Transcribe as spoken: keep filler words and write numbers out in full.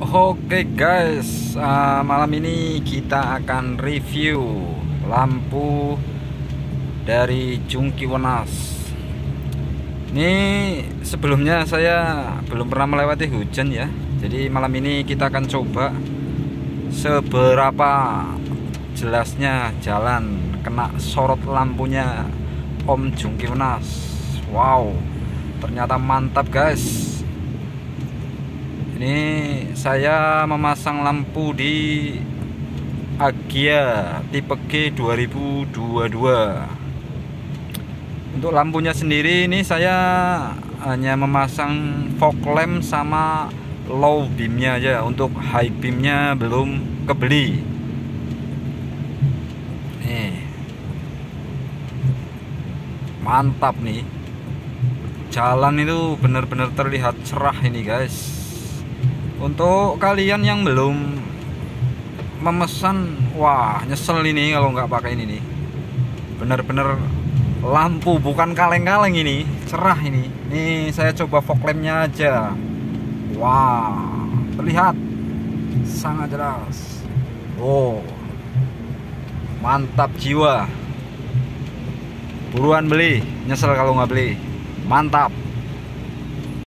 Oke guys, uh, malam ini kita akan review lampu dari Chungki Wenas. Ini sebelumnya saya belum pernah melewati hujan ya. Jadi malam ini kita akan coba seberapa jelasnya jalan kena sorot lampunya Om Chungki Wenas. Wow, ternyata mantap guys. Ini saya memasang lampu di Agia tipe G dua ribu dua puluh dua. Untuk lampunya sendiri ini saya hanya memasang fog lamp sama low beamnya aja. Untuk high beamnya belum kebeli. Nih, mantap nih. Jalan itu benar-benar terlihat cerah ini guys. Untuk kalian yang belum memesan, wah nyesel ini kalau nggak pakai ini nih. Bener-bener lampu bukan kaleng-kaleng ini, cerah ini. Nih saya coba fog lampnya aja. Wah, terlihat sangat jelas. Oh, mantap jiwa. Buruan beli, nyesel kalau nggak beli. Mantap.